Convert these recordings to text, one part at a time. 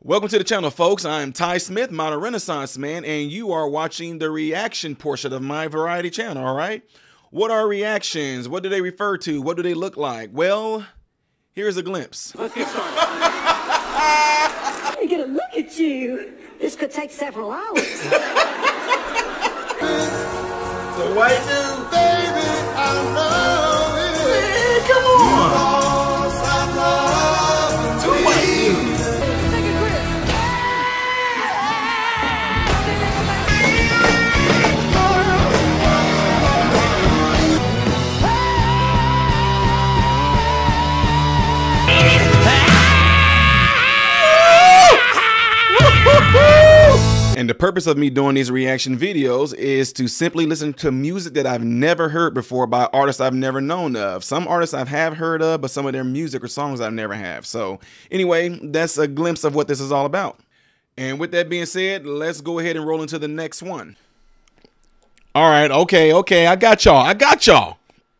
Welcome to the channel, folks. I'm Ty Smith, Modern Renaissance Man, and you are watching the reaction portion of my variety channel, all right? What are reactions? What do they refer to? What do they look like? Well, here's a glimpse. Let's get started. I get a look at you. This could take several hours. The white dude, baby, I love it. Man, come on. The white dude. And the purpose of me doing these reaction videos is to simply listen to music that I've never heard before by artists I've never known of. Some artists I have heard of, but some of their music or songs I've never have. So anyway, that's a glimpse of what this is all about. And with that being said, let's go ahead and roll into the next one. All right, okay, I got y'all.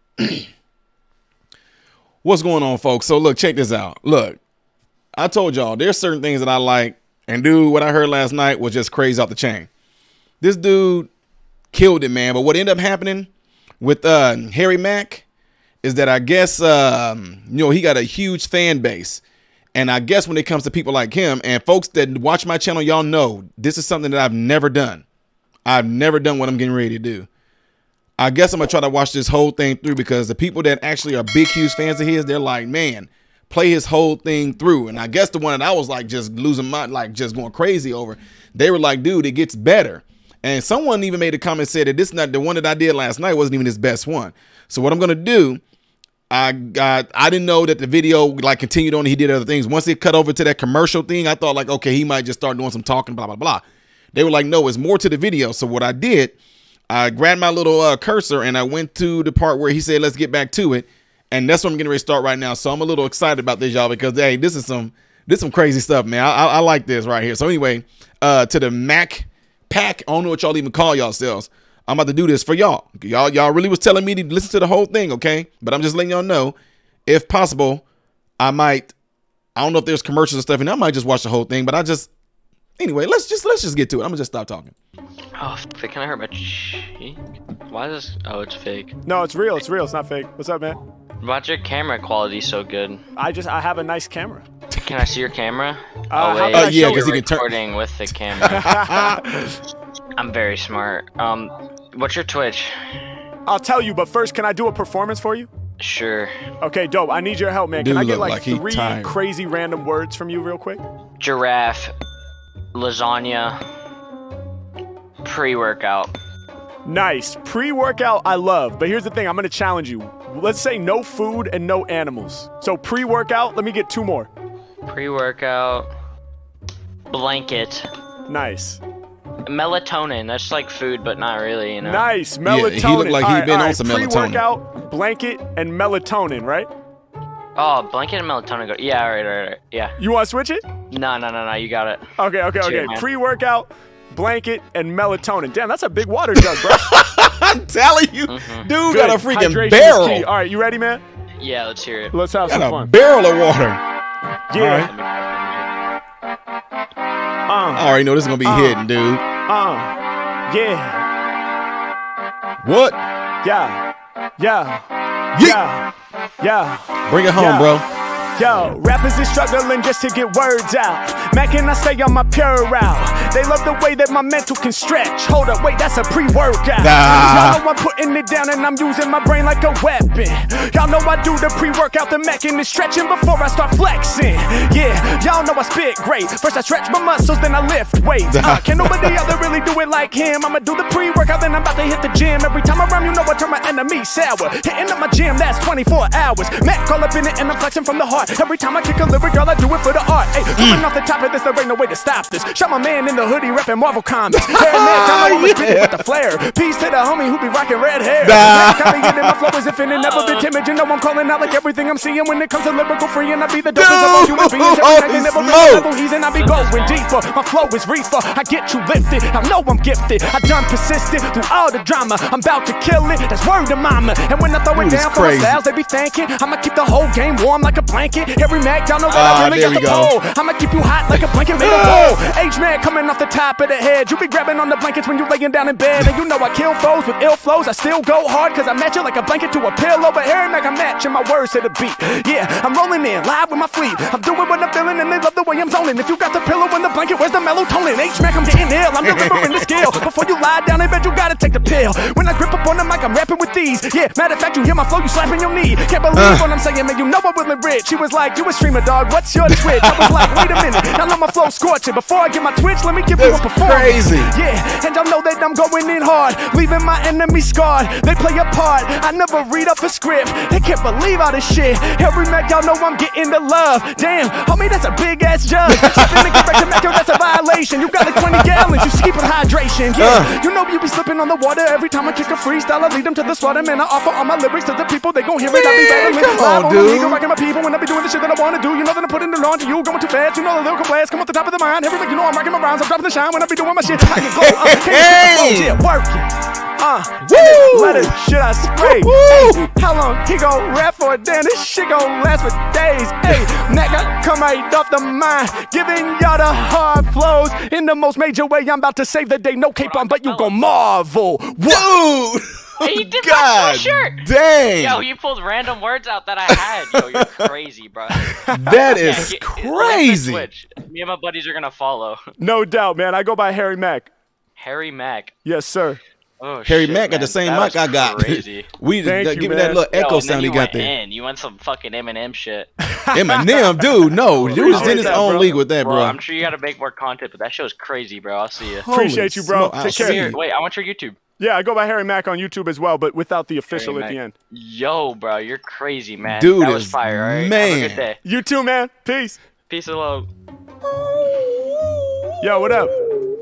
What's going on, folks? So look, check this out. Look, I told y'all there's certain things that I like. And dude, what I heard last night was just crazy off the chain. This dude killed it, man. But what ended up happening with Harry Mack is that I guess, he got a huge fan base. And I guess when it comes to people like him and folks that watch my channel, y'all know this is something that I've never done. I've never done what I'm getting ready to do. I guess I'm going to try to watch this whole thing through because the people that actually are big, huge fans of his, they're like, man, play his whole thing through. And I guess the one that I was like just losing my, like just going crazy over, they were like, dude, it gets better. And someone even made a comment, said that this not the one that I did last night wasn't even his best one. So what I'm going to do, I didn't know that the video like continued on. He did other things. Once it cut over to that commercial thing, I thought like, okay, he might just start doing some talking, blah, blah, blah. They were like, no, it's more to the video. So what I did, I grabbed my little cursor and I went to the part where he said, let's get back to it. And that's what I'm getting ready to start right now. So I'm a little excited about this, y'all, because hey, this is some crazy stuff, man. I like this right here. So anyway, to the Mac Pack, I don't know what y'all even call yourselves. I'm about to do this for y'all. Y'all really was telling me to listen to the whole thing, okay? But I'm just letting y'all know, if possible, I don't know if there's commercials and stuff, and I might just watch the whole thing. But anyway, let's just get to it. I'm gonna just stop talking. Oh, can I hurt my cheek? Why is this? Oh, it's fake. No, it's real. It's real. It's not fake. What's up, man? Why's your camera quality so good? I have a nice camera. Can I see your camera? Yeah, because you can turn. Recording with the camera. I'm very smart. What's your Twitch? I'll tell you, but first, can I do a performance for you? Sure. Okay, dope. I need your help, man. Dude, can I get like like 3 crazy random words from you real quick? Giraffe, lasagna, pre-workout. Nice. Pre-workout, I love. But here's the thing. I'm going to challenge you. Let's say no food and no animals. So pre-workout, let me get 2 more. Pre-workout, blanket. Nice. Melatonin. That's like food, but not really, you know. Nice. Melatonin. Yeah, he looked like he'd been on some melatonin. Pre-workout, blanket, and melatonin, right? Oh, blanket and melatonin. Yeah, right. Yeah. You want to switch it? No. You got it. Okay. Pre-workout, blanket, and melatonin. Damn, that's a big water jug, bro. I'm telling you, dude got a freaking Hydration barrel. All right, you ready, man? Yeah, let's hear it. Let's have some fun. A barrel of water. Yeah. I already know this is gonna be hidden, dude. Yeah. What? Yeah. Bring it home, bro. Yo, rappers is struggling just to get words out. Mac and I stay on my pure route. They love the way that my mental can stretch. Hold up, wait, that's a pre-workout. Y'all know I'm putting it down and I'm using my brain like a weapon. Y'all know I do the pre-workout, the Mac and the stretching before I start flexing. Yeah, y'all know I spit great. First I stretch my muscles, then I lift weights. Can nobody other really do it like him? I'ma do the pre-workout, then I'm about to hit the gym. Every time I rhyme, you know I turn my enemy sour. Hitting up my gym, that's 24 hours. Mac all up in it and I'm flexing from the heart. Every time I kick a lyric, girl, I do it for the art. Hey, coming off the top of this, there ain't no way to stop this. Shot my man in the hoodie, reppin' Marvel Comics. Harry Mack, I know I'm spittin' with the flair. Peace to the homie who be rockin' red hair. Got me getting my flow as if it never been timid. You know I'm calling out like everything I'm seeing when it comes to lyrical free, and I be the dopest of all human beings. Every never level he's in, I be going deeper. My flow is reefer, I get you lifted. I know I'm gifted. I done persisted through all the drama. I'm about to kill it. That's word to mama. And when I throw it down for my styles, they be thanking. I'ma keep the whole game warm like a blanket. Harry Mack, y'all know that I really got the pole. I'ma keep you hot like a blanket made of wool. H-Man coming off the top of the head. You be grabbing on the blankets when you laying down in bed. And you know I kill foes with ill flows. I still go hard cause I match it like a blanket to a pillow. But Harry Mack, I'm matching my words to the beat. Yeah, I'm rolling in live with my fleet. I'm doing what I'm feeling and they love the way I'm zoning. If you got the pillow and the blanket, where's the melatonin? H-Mack, I'm getting ill. I'm delivering the skill. Before you lie down in bed, you gotta take the pill. When I grip up on the mic, I'm rapping with these. Yeah, matter of fact, you hear my flow, you slapping your knee. Can't believe what I'm saying, man. You know I'm really rich. She was like, you a streamer, dog. What's your Twitch? I was like, wait a minute. Y'all know my flow scorching. Before I get my Twitch, let me give you a performance. Crazy. Yeah, and y'all know that I'm going in hard, leaving my enemies scarred. They play a part. I never read up a script. They can't believe all this shit. Harry Mack, y'all know I'm getting the love. Damn, homie, that's a big ass jug. Stepping to get back to Mack, yo, that's a violation. You got like 20 gallons. You keeping hydration. Yeah, you know you be slipping on the water every time I kick a freestyle. I lead them to the slaughter, man. I offer all my lyrics to the people. They gon' hear it. I be battling live on the league, rocking my people when I be doing the shit that I wanna do. You know that I'm putting it on to you. Going too fast. You know the lyrical blast come off the top of the mind. Harry Mack, you know I'm rocking my rhymes. I'm dropping the shine when I be doing my shit. I can go. Yeah, working. Woo! Let it shit I spray. Hey, how long he gon' rap for? Damn, this shit gon' last for days. Hey, Mack, I come right off the mind, giving y'all the hard flows in the most major way. I'm about to save the day. No cape on, but you gon' marvel. Dude! Hey, you did God, my shirt. Dang. Yo, you pulled random words out that I had. Yo, you're crazy, bro. That is crazy. Me and my buddies are gonna follow. No doubt, man. I go by Harry Mack. Harry Mack. Yes, sir. Oh, Harry shit, Mack got man. the same That mic I got. Crazy. We Thank give you, me that little echo Yo, sound he got there. You went some fucking Eminem shit. Eminem, dude, no. Dude is in his own league with that, bro. I'm sure you gotta make more content, but that show's crazy, bro. I'll see you. Appreciate you, bro. Take care. Wait, I want your YouTube. Yeah, I go by Harry Mack on YouTube as well, but without the official Harry at the Mack. end. Yo, bro, you're crazy, man. Dude that was is fire, all right? man. Have a good day. You too, man. Peace. Peace and love. Yo, what up?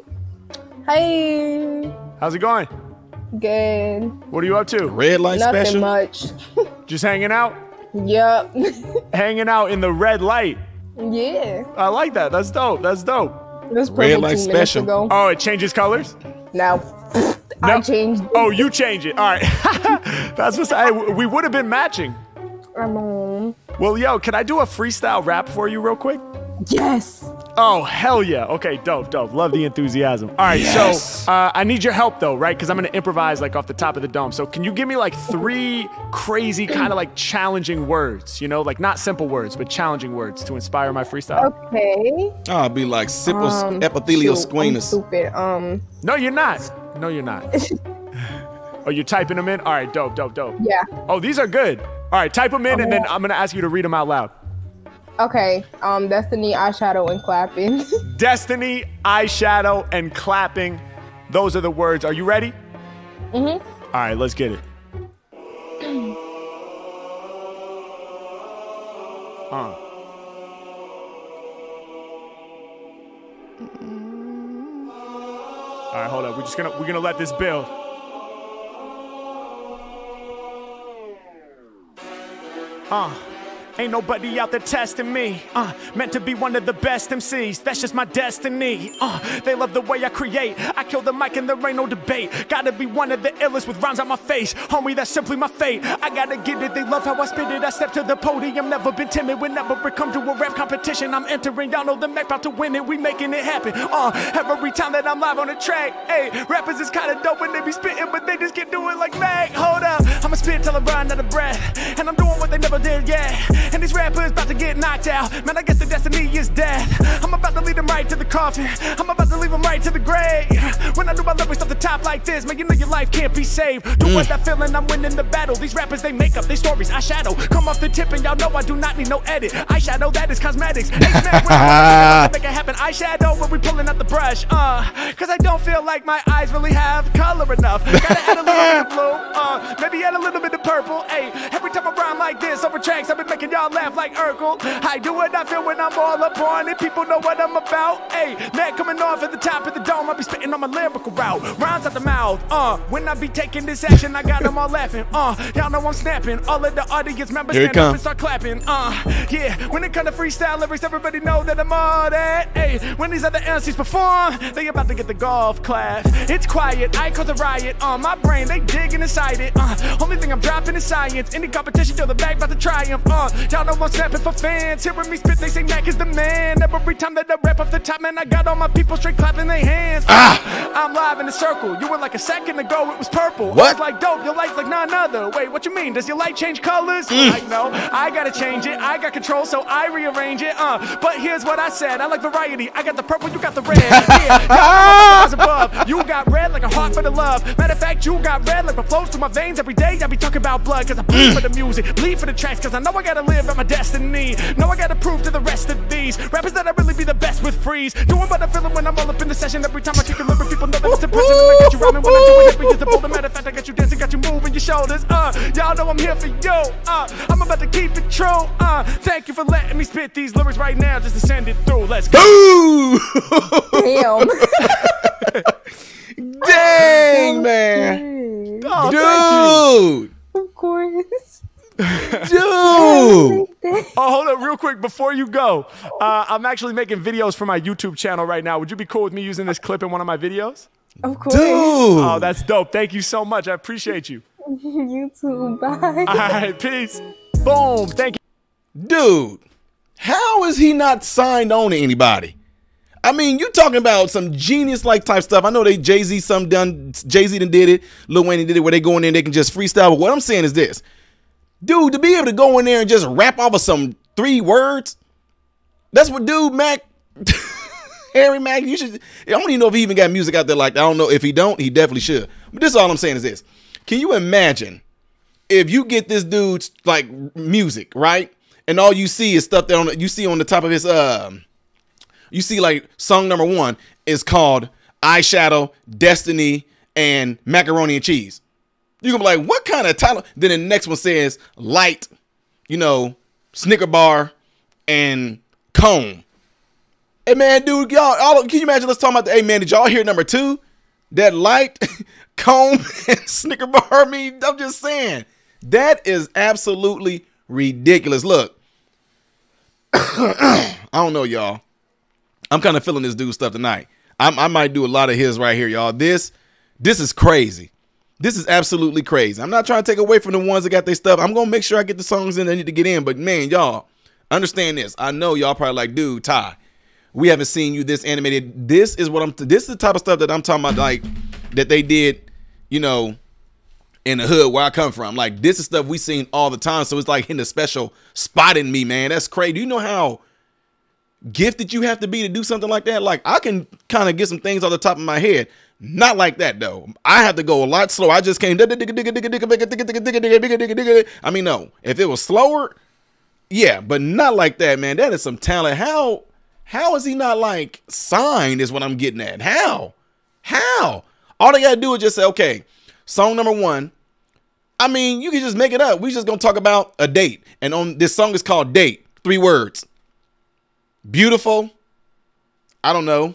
Hi. How's it going? Good. What are you up to? Red light Nothing special? much. Just hanging out? Yep. Hanging out in the red light. Yeah. I like that. That's dope. That's dope. It was Red perfect light 2 minutes special. ago. Oh, it changes colors? No. I changed. Oh, you change it. All right. That's what's. Hey, we would have been matching. Well, yo, can I do a freestyle rap for you real quick? Yes. Oh, hell yeah. Okay, dope. Love the enthusiasm. All right, Yes. so I need your help though, right? Because I'm going to improvise like off the top of the dome. So can you give me like 3 crazy kind of like challenging words, you know, like not simple words, but challenging words to inspire my freestyle? Okay. I'll be like epithelial shoot, I'm squamous. stupid. No, you're not. No, you're not. Oh, you're typing them in? All right, dope. Yeah. Oh, these are good. All right, type them in and then I'm going to ask you to read them out loud. Okay. Destiny, eyeshadow, and clapping. Destiny, eyeshadow, and clapping. Those are the words. Are you ready? Mhm. All right, let's get it. All right, hold up. We're gonna let this build. Ain't nobody out there testing me. Meant to be one of the best MCs. That's just my destiny. They love the way I create. I kill the mic and there ain't no debate. Gotta be one of the illest with rhymes on my face. Homie, that's simply my fate. I gotta get it. They love how I spit it. I step to the podium. Never been timid. Whenever it come to a rap competition, I'm entering. Y'all know the Mack about to win it. We making it happen. Every time that I'm live on the track. Hey, rappers is kinda dope when they be spitting, but they just can't do it like Mack. Hold up. I'ma spit till I run out of breath. And I'm doing what they never did yet. And these rappers about to get knocked out. Man, I guess the destiny is death. I'm about to lead them right to the coffin. I'm about to leave them right to the grave. When I do my lyrics off the top like this, man, you know your life can't be saved. Do what that feeling, I'm winning the battle. These rappers, they make up their stories. I shadow. Come off the tip and y'all know I do not need no edit. I shadow, that is cosmetics. Hey, man, when I make it happen, I eyeshadow when we pulling out the brush. Cause I don't feel like my eyes really have color enough. Gotta add a little bit of blue, maybe add a little bit of purple. Hey, every time I rhyme like this over tracks, I've been making y'all laugh like Urkel. I do what I feel when I'm all up on it. People know what I'm about. Hey, man, coming off at the top of the dome, I'll be spitting on my lyrical route. Rhymes out the mouth. When I be taking this action, I got them all laughing. Y'all know I'm snapping. All of the audience members stand up and start clapping. Yeah, when it comes to freestyle lyrics, everybody know that I'm all that. Hey, when these other MCs perform, they about to get the golf clap. It's quiet, I cause a riot on my brain, they digging inside it. Only thing I'm dropping is science. Any competition, yo, the bag about to triumph. Y'all know I'm snapping for fans. Hearing me spit, they say Mack is the man. Every time that I rap off the top, man, I got all my people straight clapping their hands. I'm live in the circle. You were like a second ago, it was purple. What? It's like dope, your life's like none other. Wait, what you mean? Does your light change colors? Like, no, I gotta change it. I got control, so I rearrange it. But here's what I said. I like variety. I got the purple, you got the red. Yeah, above. You got red like a heart for the love. Matter of fact, you got red like what flows through my veins every day. I be talking about blood, cause I bleed for the music, bleed for the tracks, cause I know I gotta live at my destiny. Know I gotta prove to the rest of these rappers that I really be the best with freeze. Doing what I'm feeling when I'm all up in the session. Every time I kick a lyric, people know that it's impressive. And I got you rhyming when I'm doing it, because the bold. Matter of fact, I got you dancing, got you moving your shoulders. Y'all know I'm here for you. I'm about to keep it true. Thank you for letting me spit these lyrics right now, just to send it through. Let's go. Damn. Dang, man. Oh, dude. Of course. Dude. Oh, hold up real quick before you go. I'm actually making videos for my YouTube channel right now. Would you be cool with me using this clip in one of my videos? Of course. Dude. Oh, that's dope. Thank you so much. I appreciate you. You too. Bye. All right, peace. Boom. Thank you. Dude, how is he not signed on to anybody? I mean, you talking about some genius-like type stuff. I know Jay-Z done did it. Lil Wayne did it where they go in there and they can just freestyle. But what I'm saying is this. Dude, to be able to go in there and just rap off of some 3 words, that's what dude Mack, Harry Mack, you should, I don't even know if he even got music out there like that. I don't know. If he don't, he definitely should. But this is all I'm saying is this. Can you imagine if you get this dude's like music, right? And all you see is stuff that you see on the top of his, you see like song number 1 is called Eyeshadow, Destiny, and Macaroni and Cheese. You're going to be like, what kind of title? Then the next one says Light, you know, Snicker Bar, and Cone. Hey, man, dude, y'all, can you imagine? Let's talk about the, hey, man, did y'all hear number 2? That Light, Cone, and Snicker Bar? I mean, I'm just saying. That is absolutely ridiculous. Look, I don't know, y'all. I'm kind of feeling this dude stuff tonight. I might do a lot of his right here, y'all. This is crazy. This is absolutely crazy. I'm not trying to take away from the ones that got their stuff. I'm going to make sure I get the songs in that need to get in. But, man, y'all, understand this. I know y'all probably like, dude, Ty, we haven't seen you this animated. This is the type of stuff that I'm talking about, like, that they did, you know, in the hood where I come from. Like, this is stuff we seen all the time. So it's like hitting a special spot in me, man. That's crazy. Do you know how gifted you have to be to do something like that? Like, I can kind of get some things off the top of my head. Not like that, though. I have to go a lot slower. I just came. I mean, no. If it was slower, yeah, but not like that, man. That is some talent. How is he not like signed is what I'm getting at. How? All they got to do is just say, okay, song number 1. I mean, you can just make it up. We just going to talk about a date. And on this song is called Date. 3 words. Beautiful. I don't know.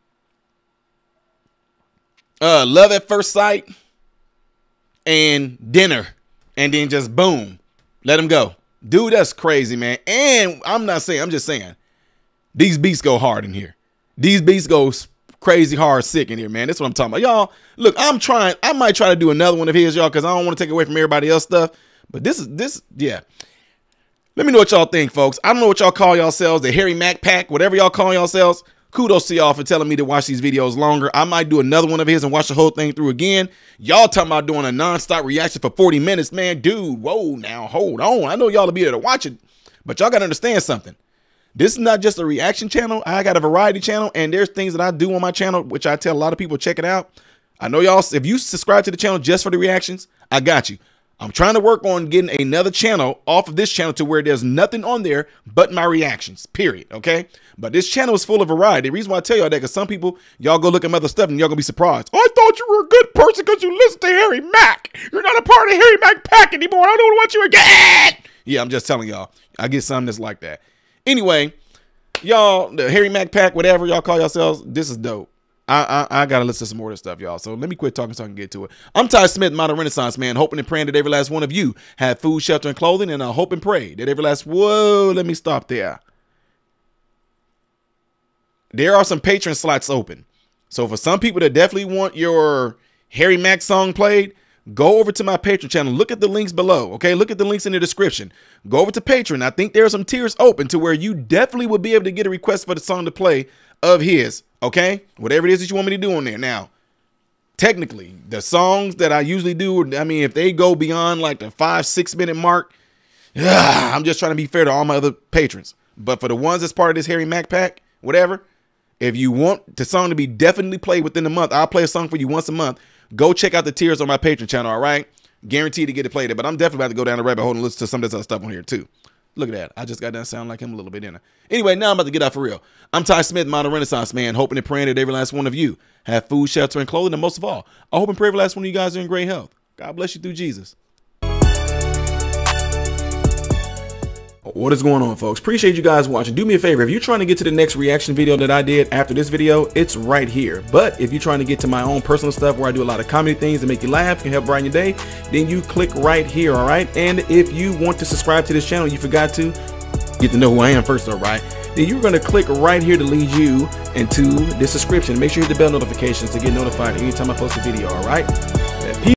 Love at first sight and dinner, and then just boom, let him go. Dude, that's crazy, man. And I'm just saying these beats go hard in here. These beats go crazy hard, sick in here, man. That's what I'm talking about. Y'all, look, I might try to do another one of his, y'all, because I don't want to take away from everybody else stuff. But this, yeah. Let me know what y'all think, folks. I don't know what y'all call yourselves, the Harry Mack Pack, whatever y'all call yourselves. Kudos to y'all for telling me to watch these videos longer. I might do another one of his and watch the whole thing through again. Y'all talking about doing a non-stop reaction for 40 minutes, man. Dude, whoa, now, hold on. I know y'all will be there to watch it, but y'all got to understand something. This is not just a reaction channel. I got a variety channel, and there's things that I do on my channel, which I tell a lot of people check it out. I know y'all, if you subscribe to the channel just for the reactions, I got you. I'm trying to work on getting another channel off of this channel to where there's nothing on there but my reactions, period, okay? But this channel is full of variety. The reason why I tell y'all that, because some people, y'all go look at other stuff and y'all gonna be surprised. I thought you were a good person because you listen to Harry Mack. You're not a part of Harry Mack Pack anymore. I don't want you again. Yeah, I'm just telling y'all. I get something that's like that. Anyway, y'all, the Harry Mack Pack, whatever y'all call yourselves, this is dope. I gotta listen to some more of this stuff, y'all. So let me quit talking so I can get to it. I'm Ty Smith, Modern Renaissance Man, hoping and praying that every last one of you have food, shelter, and clothing, and I hope and pray that every last, whoa, let me stop there. There are some Patreon slots open. So for some people that definitely want your Harry Mack song played, go over to my Patreon channel. Look at the links below, okay? Look at the links in the description. Go over to Patreon. I think there are some tiers open to where you definitely will be able to get a request for the song to play of his, okay? Whatever it is that you want me to do on there. Now, technically, the songs that I usually do, I mean, if they go beyond like the 5-6 minute mark, I'm just trying to be fair to all my other patrons. But for the ones that's part of this Harry Mack Pack, whatever, if you want the song to be definitely played within the month, I'll play a song for you once a month. Go check out the tiers on my Patreon channel, all right? Guaranteed to get it played there, but I'm definitely about to go down the rabbit hole and listen to some of this other stuff on here too. Look at that. I just got that sound like him a little bit, didn't I? Anyway, now I'm about to get out for real. I'm Ty Smith, Modern Renaissance Man, hoping and praying that every last one of you have food, shelter, and clothing, and most of all, I hope and pray every last one of you guys are in great health. God bless you through Jesus. What is going on, folks? Appreciate you guys watching. Do me a favor, if you're trying to get to the next reaction video that I did after this video, it's right here. But if you're trying to get to my own personal stuff where I do a lot of comedy things that make you laugh and help brighten your day, then you click right here, all right? And if you want to subscribe to this channel, you forgot to get to know who I am first, all right? Then you're going to click right here to lead you into this subscription. Make sure you hit the bell notifications to get notified anytime I post a video, all right?